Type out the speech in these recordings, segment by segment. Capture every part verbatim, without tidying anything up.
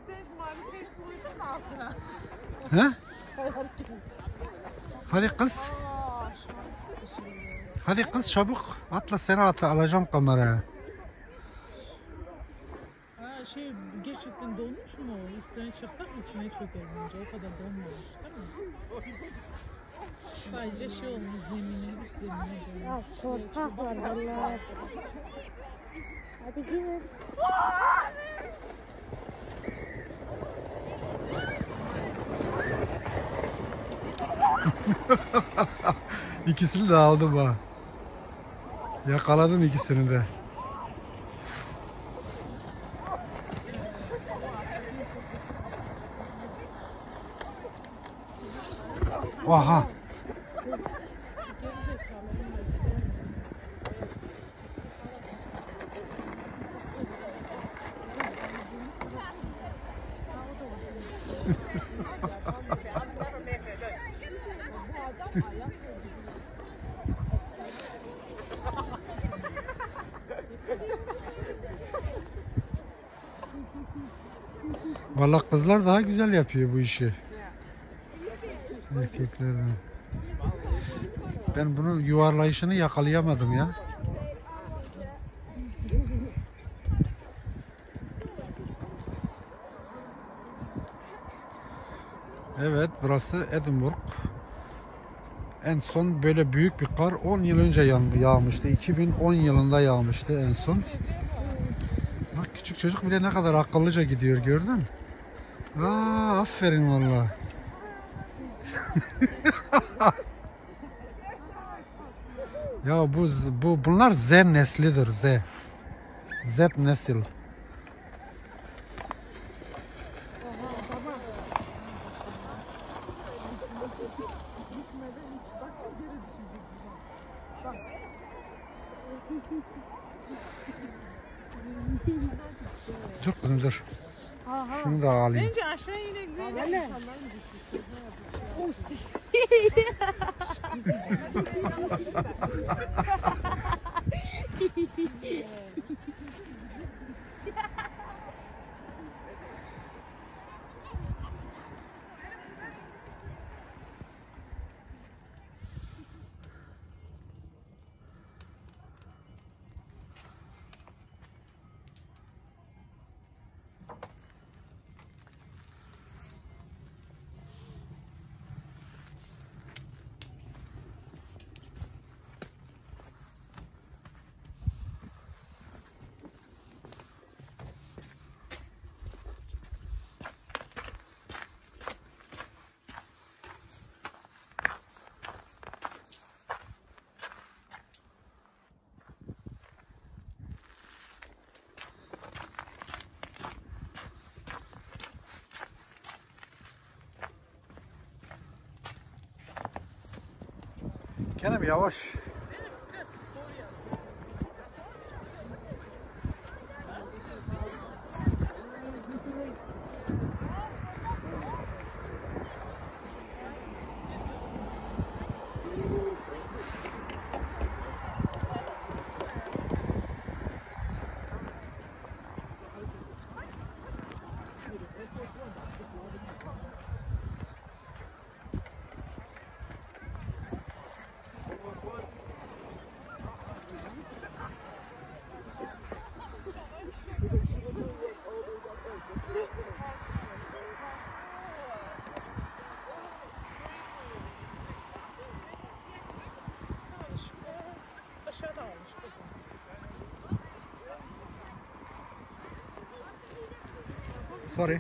He? Hadi kız. Hadi kız çabuk. Atla seni atla alacağım kameraya. Ha şey gerçekten dolmuş mu? Üstüne çıksak içine çöker bence. O kadar donmamış değil mi? Sadece şey olmuş zemine, üst zemine dolmuş. Ya korkak var vallahi. Hadi gidelim. İkisini de aldım ha. Yakaladım ikisini de. Oha. Vallahi kızlar daha güzel yapıyor bu işi. Erkeklerden. Ben bunun yuvarlayışını yakalayamadım ya. Evet, burası Edinburgh. En son böyle büyük bir kar on yıl önce yağmıştı. iki bin on yılında yağmıştı en son. Bak küçük çocuk bile ne kadar akıllıca gidiyor, gördün? Aa, aferin vallahi. Ya bu bu bunlar Z neslidir, Z. Z nesil. Dur kızım dur. Aha. Şunu da alayım. Bence aşağı inek Zeynep insanlar mı Kenan yavaş. aşağıda almış kızım? Sorry.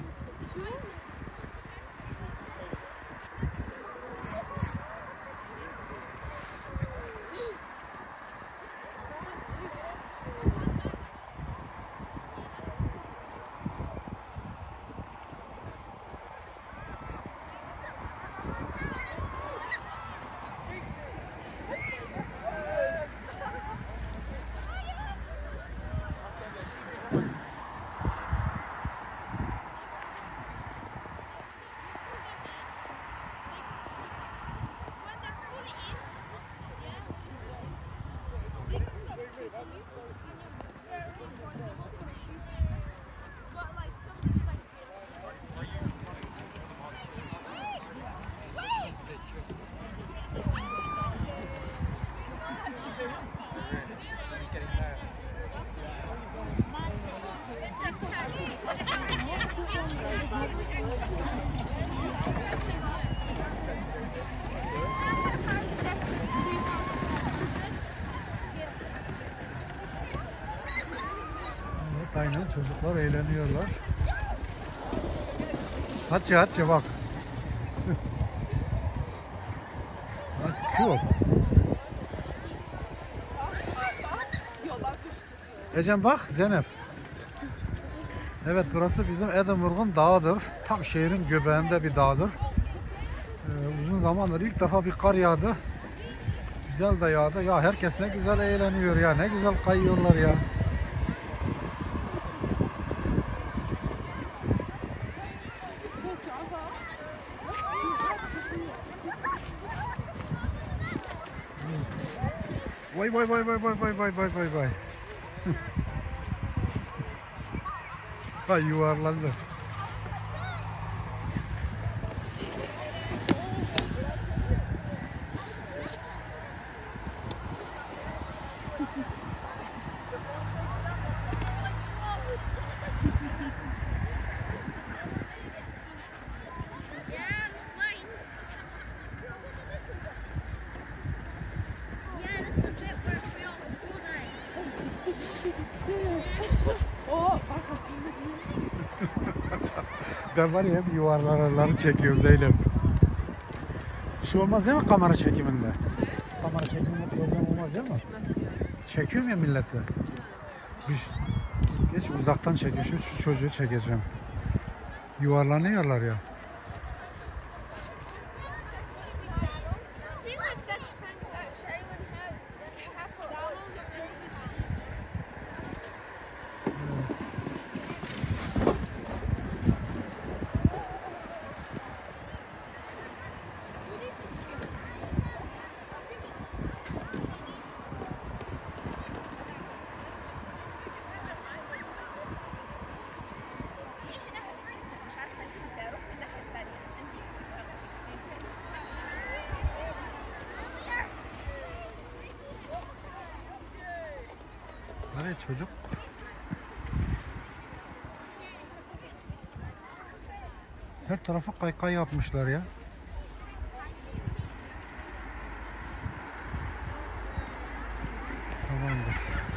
Aynen, çocuklar eğleniyorlar. Hatice Hatice bak. Nasıl cool. Ecem bak Zeynep. Evet, burası bizim Edinburgh'un dağıdır. Tam şehrin göbeğinde bir dağdır. Ee, uzun zamandır ilk defa bir kar yağdı. Güzel de yağdı. Ya herkes ne güzel eğleniyor ya. Ne güzel kayıyorlar ya. Vay vay vay vay vay vay vay vay vay vay. Hay yuvarlandı. Ben var ya hep yuvarlanaları çekiyorum Zeynep. Bir şey olmaz değil mi kamera çekiminde? Kamera çekiminde problem olmaz değil mi? Çekiyorum ya milleti. Bir- Geç uzaktan çekiyor. Şu, şu çocuğu çekeceğim. Yuvarlanıyorlar ya. Nereye çocuk? Her tarafa kaykay yapmışlar ya. Tamamdır.